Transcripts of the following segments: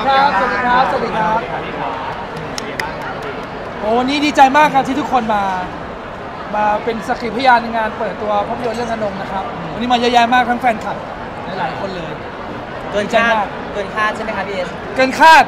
ครับสวัสดีครับสวัสดีครับโอ้วันนี้ดีใจมากครับที่ทุกคนมาเป็นสักขีพยานในงานเปิดตัวภาพยนตร์เรื่องอนงนะครับวันนี้มาเยอะแยะมากทั้งแฟนคลับหลายๆคนเลยเกินคาดใช่ไหมครับพี่เอสเกินคาด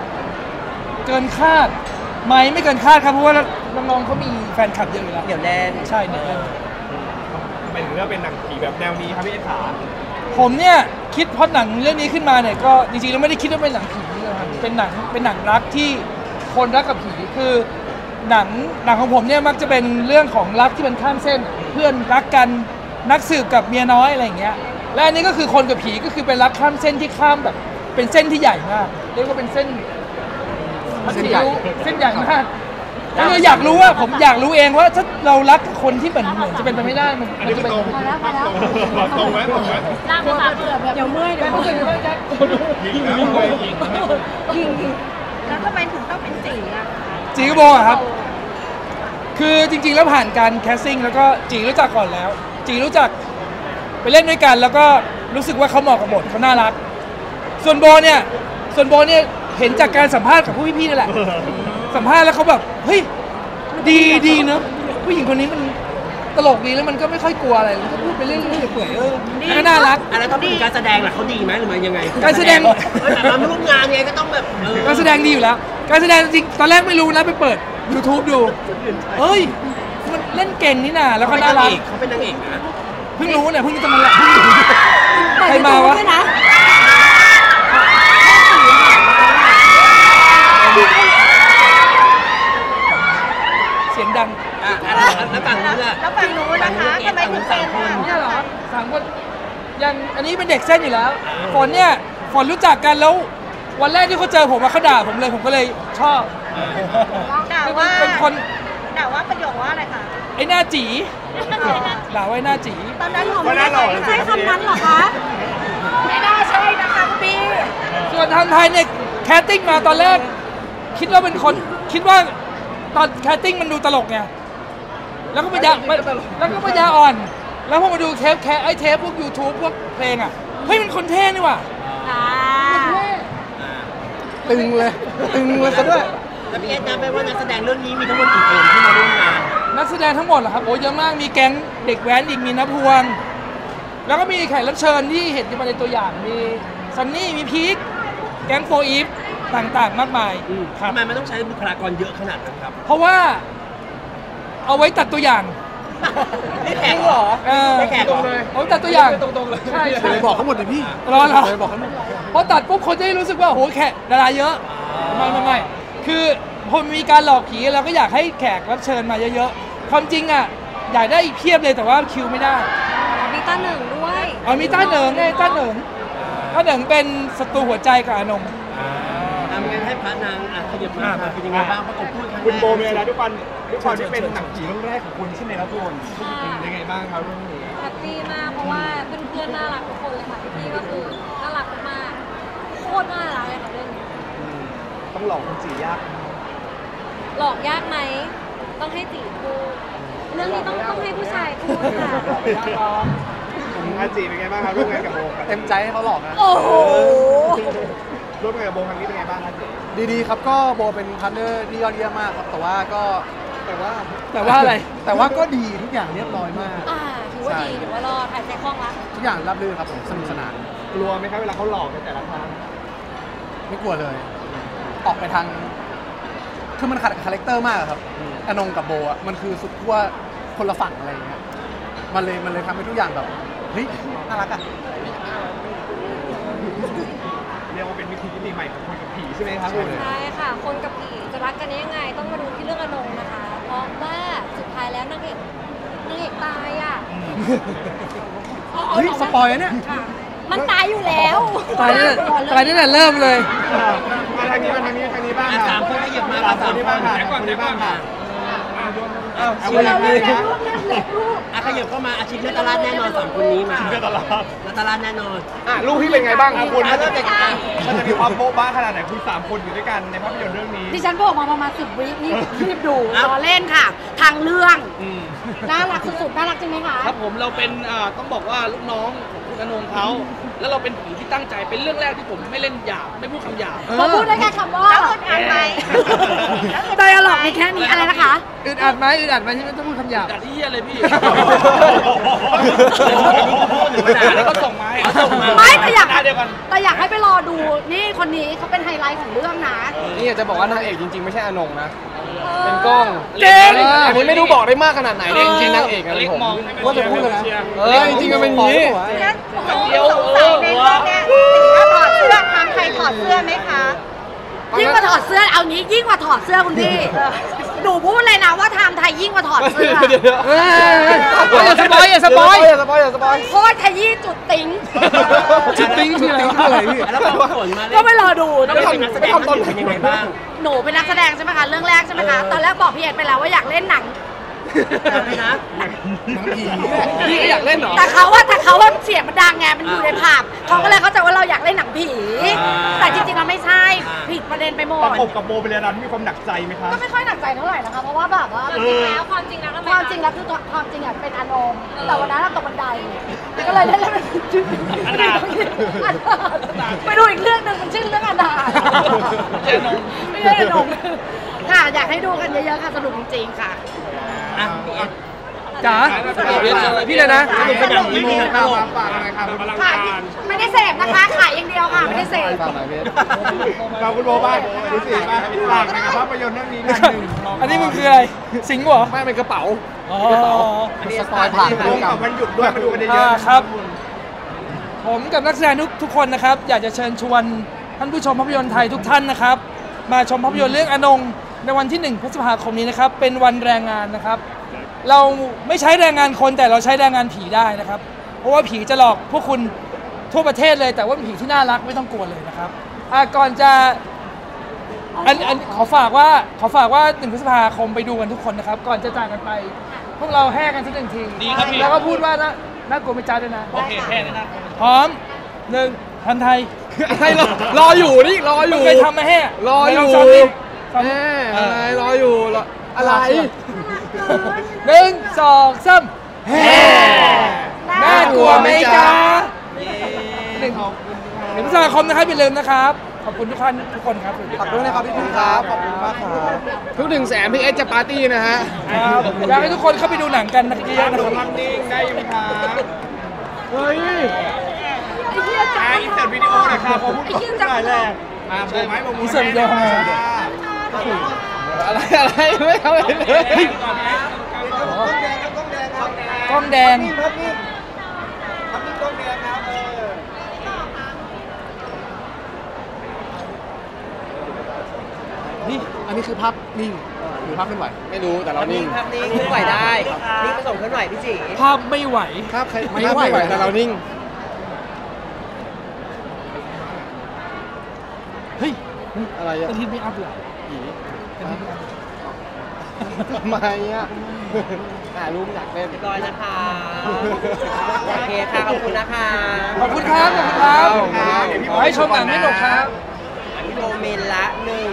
ไหมไม่เกินคาดครับเพราะว่าน้องๆเขามีแฟนคลับเยอะอยู่แล้วเหนียวแน่นใช่เนี่ยทำไมถึงเลือกเป็นหนังผีแบบแนวนี้ครับพี่เอสขาผมเนี่ยคิดพอหนังเรื่องนี้ขึ้นมาเนี่ยก็จริงๆแล้วไม่ได้คิดว่าเป็นหนังผีนะครับเป็นหนังรักที่คนรักกับผีคือหนังของผมเนี่ยมักจะเป็นเรื่องของรักที่มันข้ามเส้นเพื่อนรักกันนักสืบกับเมียน้อยอะไรอย่างเงี้ยและอันนี้ก็คือคนกับผีก็คือเป็นรักข้ามเส้นที่ข้ามแบบเป็นเส้นที่ใหญ่มากเรียกว่าเป็นเส้นใหญ่มากคืออยากรู้ว่าผมอยากรู้เองว่าถ้าเรารักคนที่เหมือนจะเป็นไปไม่ได้มันจะเป็นตรงไหมล่างมาเกือบแบบเดี๋ยวเมื่อยยิงแล้วทำไมถึงต้องเป็นจีอ่ะจีก็บอกครับคือจริงๆแล้วผ่านการแคสซิ่งแล้วก็จีรู้จักก่อนแล้วจีรู้จักไปเล่นด้วยกันแล้วก็รู้สึกว่าเขาเหมาะกับบทเขาน่ารักส่วนโบเนี่ยเห็นจากการสัมภาษณ์กับผู้พี่ๆนี่แหละสัมภาษณ์แล้วเขาแบบเฮ้ยดีเนอะผู้หญิงคนนี้มันตลกดีแล้วมันก็ไม่ค่อยกลัวอะไรมันก็พูดไปเรื่อยๆเปื่อยแล้วก็น่ารักแล้วถ้าเป็นการแสดงล่ะเขาดีไหมหรือมันยังไงการแสดงแต่เราไม่ร่วมงานไงก็ต้องแบบการแสดงดีอยู่แล้วการแสดงจริงตอนแรกไม่รู้นะไปเปิด YouTube ดูเฮ้ยมันเล่นเก่งนี่น่ะแล้วก็น่ารักเขาเป็นนางเอกนะเพิ่งรู้เนี่ยเพิ่งจะมาแหละใครมาวะเสียงดังแล้วฝั่งนู้นล่ะแล้วฝั่งนู้นนะคะทำไมถึงเป็นเนี่ยเหรอ3 คนยังอันนี้เป็นเด็กเส้นอยู่แล้วฝนรู้จักกันแล้ววันแรกที่เขาเจอผมเขาด่าผมเลยผมก็เลยชอบด่าว่าเป็นคนด่าว่าประโยคว่าอะไรคะไอ้หน้าจีด่าไว้หน้าจีตอนนั้นผมไม่ใช่คำนั้นหรอคะไม่ได้ใช่นะคะพี่ส่วนทางไทยเนี่ยแคสติ้งมาตอนแรกคิดว่าเป็นคนคิดว่าตอนแคสติ้งมันดูตลกไงแล้วก็ปัญญาอ่อนแล้วพอมาดูเทปพวก YouTube พวกเพลงอ่ะเฮ้ยมันคนเท่นี่ว่ะตึงเลยซะด้วยแล้วพี่เอสนับไปว่านักแสดงเรื่องนี้มีทั้งหมดกี่คนที่มาร่วมงานนักแสดงทั้งหมดเหรอครับโอ้เยอะมากมีแก๊งเด็กแว้นอีกมีณพวงแล้วก็มีแขกรับเชิญที่เห็นมาในตัวอย่างมีซันนี่มีพีคแก๊งโฟอีฟต่างๆมากมายทำไมมันต้องใช้บุคลากรเยอะขนาดนั้นครับเพราะว่าเอาไว้ตัดตัวอย่างไม่แขกเหรอไม่แขกเลยเอาตัดตัวอย่างตรงๆเลยใช่บอกเขาหมดเลยพี่รอบอกเขาหมดเพราะตัดปุ๊บคนจะได้รู้สึกว่าโหแขกดาราเยอะไม่คือพอมีการหลอกผีเราก็อยากให้แขกรับเชิญมาเยอะๆความจริงอ่ะอยากได้อีกเพียบเลยแต่ว่าคิวไม่ได้มีต้าเหนิงด้วยมีต้าเหนิงเป็นศัตรูหัวใจกับอนงทำงานให้พระนางขยับมาเป็นยังไงบ้างประกบพูดคุณโบมีอะไรทุกคนที่เป็นหนังผีเรื่องแรกของคุณใช่ไหมครับทุกคนยังไงบ้างครับเรื่องนี้แฮปปี้มากเพราะว่าเพื่อนๆน่ารักทุกคนเลยค่ะพี่ก็คือน่ารักมากโคตรน่ารักเลยค่ะเรื่องนี้ต้องหลอกคนจียากหลอกยากไหมต้องให้จีพูดเรื่องนี้ต้องให้ผู้ชายพูดค่ะอาจีเป็นไงบ้างครับร่วมงานกับโบเต็มใจให้เขาหลอกนะโอ้โหร่วมงานกับโบครั้งนี้เป็นไงบ้างครับดีครับก็โบเป็นพาร์ทเนอร์ที่ยอดเยี่ยมมากครับแต่ว่าอะไรแต่ว่าก็ดีทุกอย่างเรียบร้อยมากถือว่าดีถือว่ารอดถ่ายใจคล่องละทุกอย่างรับรื่นครับผมสนุกสนานกลัวไหมครับเวลาเขาหลอกในแต่ละครั้งไม่กลัวเลยออกไปทางคือมันขัดกับคาแรคเตอร์มากครับอนงกับโบอ่ะมันคือสุดขั้วคนละฝั่งอะไรอย่างเงี้ยมันเลยทำให้ทุกอย่างแบบเฮ้ยน่ารักอ่ะเรียกว่าเป็นวิธีที่ดีใหม่ของคนกับผีใช่ไหมครับใช่ค่ะคนกับผีจะรักกันยังไงต้องมาดูที่เรื่องอนงนะคะเพราะว่าสุดท้ายแล้วนางเอกตายอ่ะเฮ้ยสปอยล์เนี่ยมันตายอยู่แล้วตายนี่แหละเริ่มเลยมาทางนี้บ้างสามคนขยับมาคนนี้บ้างค่ะขยับเข้ามาอาชีพนัตตาลแน่นอน3คนนี้มานัตตาลแน่นอนลูกพี่เป็นไงบ้างครับคุณมันจะมีความโบ๊ะบ้าขนาดไหนคุณ3คนอยู่ด้วยกันในภาพยนตร์เรื่องนี้ดิฉันบอกมาประมาณ10 วินี่รีบดูรอเล่นค่ะทางเรื่องน่ารักสุดๆน่ารักจริงไหมคะครับผมเราเป็นต้องบอกว่าลูกน้องของคุณอนงเขาแล้วเราเป็นผีที่ตั้งใจเป็นเรื่องแรกที่ผมไม่เล่นหยาบไม่พูดคำหยาบพอพูดได้แค่คำว่าแล้วอึดอัดไหมไดอะล็อกมีแค่นี้อะไรนะคะอึดอัดไหมอึดอัดไหมที่ไม่ต้องพูดคำหยาบอึดอัดที่เหี้ยเลยพี่แล้วก็ส่งมาไม่แต่อยากให้ไปรอดูนี่คนนี้เขาเป็นไฮไลท์ของเรื่องนะนี่อยากจะบอกว่านางเอกจริงๆไม่ใช่อนงนะเป็นกล้องเก่งอันนี้ไม่รู้บอกได้มากขนาดไหนจริงๆนางเอกอะไรผมว่าจะพูดกันนะจริงๆมันเป็นอย่างนี้เดี๋ยวใส่ในเรื่องเนี้ยถ้าถอดเสื้อทางใครถอดเสื้อไหมคะยิ่งกว่าถอดเสื้อเอางี้ยิ่งกว่าถอดเสื้อคุณพี่หนูพูดเลยนะว่าไทม์ไทยยิ่งกว่าถอดเสื้ออย่าสปอยโคตรขยี้จุดติ้งจุดติ้งคืออะไรพี่แล้วพอผลมาก็ไปรอดูต้องเป็นนักแสดงมันเป็นยังไงบ้างหนูเป็นนักแสดงใช่ไหมคะเรื่องแรกใช่ไหมคะตอนแรกบอกพี่เอ็ดไปแล้วว่าอยากเล่นหนังนะพี่ก็อยากเล่นเหรอแต่เขาว่าเสียงมันดังไงมันอยู่ในผับเขาก็เลยเข้าใจว่าเราอยากเล่นหนังผีแต่จริงๆเราไม่ใช่ผิดประเด็นไปหมดประกบกับโบเป็นอะไรที่มีความหนักใจไหมคะก็ไม่ค่อยหนักใจเท่าไหร่นะคะเพราะว่าแบบว่าความจริงแล้วคือความจริงเป็นอนงแต่วันนั้นตกบันไดก็เลยเล่นเป็นไปดูอีกเรื่องหนึ่งมันชื่อเรื่องอนาถไม่ใช่อนงค่ะอยากให้ดูกันเยอะๆค่ะสนุกจริงๆค่ะจ๋าพี่เลยนะสนุกเป็นอย่างนี้นะครับฝากอะไรครับไม่ได้เสพนะคะขายอย่างเดียวค่ะไม่ได้เสพเราคุณโบบ้างดูสิมาฝากนะครับภาพยนตร์เรื่องนี้กันหนึ่งอันนี้มึงคืออะไรสิงห์เหรอไม่เป็นกระเป๋าอันนี้สปอยผ่านตรงกับวันหยุดด้วยมาดูกันเยอะครับผมกับนักแสดงทุกคนนะครับอยากจะเชิญชวนท่านผู้ชมภาพยนตร์ไทยทุกท่านนะครับมาชมภาพยนตร์เรื่องอนงในวันที่1 พฤษภาคมนี้นะครับเป็นวันแรงงานนะครับเราไม่ใช้แรงงานคนแต่เราใช้แรงงานผีได้นะครับเพราะว่าผีจะหลอกพวกคุณทั่วประเทศเลยแต่ว่าเป็นผีที่น่ารักไม่ต้องกลัวเลยนะครับก่อนจะขอฝากว่า1 พฤษภาคมไปดูกันทุกคนนะครับก่อนจะจากกันไปพวกเราแห่กันสัก1 ทีดีครับพี่แล้วก็พูดว่าน่ากลัวไม่จ้าด้วยนะโอเคแห่เลยนะพร้อม1ทันไทยให้รออยู่นี่รออยู่เคยทำมาแห่รออยู่อะไรรออยู่อะไร 1 2 3แห่น่ากลัวไหมจ๊ะ1 พฤษภาคมนะครับอย่าลืมนะครับขอบคุณทุกคนครับขอบคุณนะครับพี่ครับขอบคุณมากครับทุก100,000พี่เอสจะปาร์ตี้นะฮะอยากให้ทุกคนเข้าไปดูหนังกันเยอะๆนะครับนิ่งได้อยู่ครับเฮ้ยอินเสิร์ตวิดีโอหน่อยครับผมพูดถึงหน่อยแรกโบไม้โบมืออินเสิร์ตวิดีโออะไรไม่เอาเลยกล้องแดงนี่อันนี้คือภาพนิ่งหรือภาพเคลื่อนไหวไม่รู้แต่เรานิ่งภาพนิ่งเคลื่อนไหวได้นี่ผสมเคลื่อนไหวพี่จีภาพไม่ไหวภาพไม่ไหวแต่เรานิ่งเฮ้ยอะไรอะเป็นทีมไม่อัพเหรอทำไมอ่ะรูปอยากเล่นเรียบร้อยนะคะโอเคค่ะขอบคุณนะคะขอบคุณครับขอให้ชมหนังให้หนุกครับพี่โดเมนละ1